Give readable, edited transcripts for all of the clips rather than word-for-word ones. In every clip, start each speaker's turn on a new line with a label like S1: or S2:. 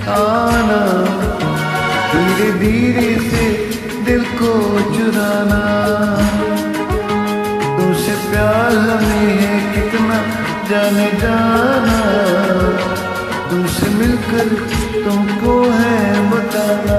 S1: आना, धीरे धीरे से दिल को चुराना। तुमसे प्यार हमें है कितना जाने जाना, तुमसे मिलकर तुमको है बताना।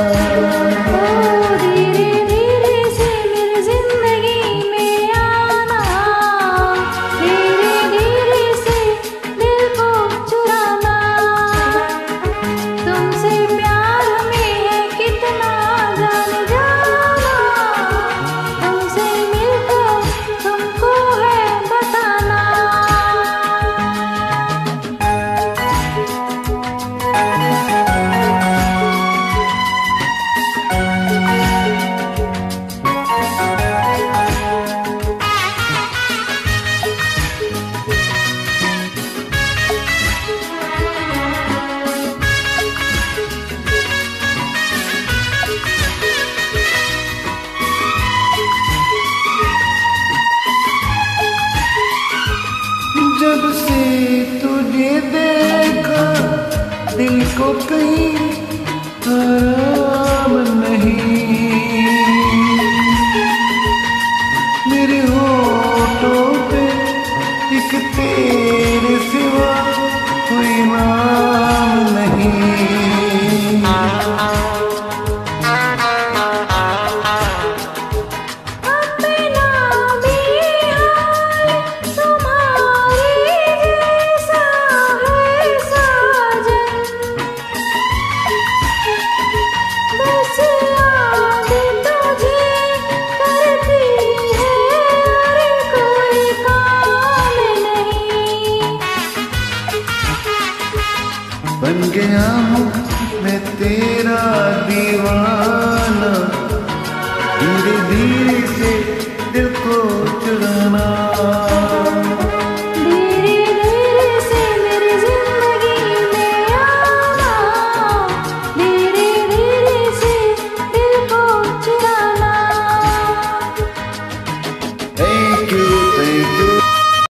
S1: जब से तुझे देखा दिल को कहीं आराम नहीं, मेरे होठों पे एक तेरे सिवा कोई नाम नहीं। बन गया हूँ मैं तेरा दीवाना, धीरे धीरे से दिल को चुरा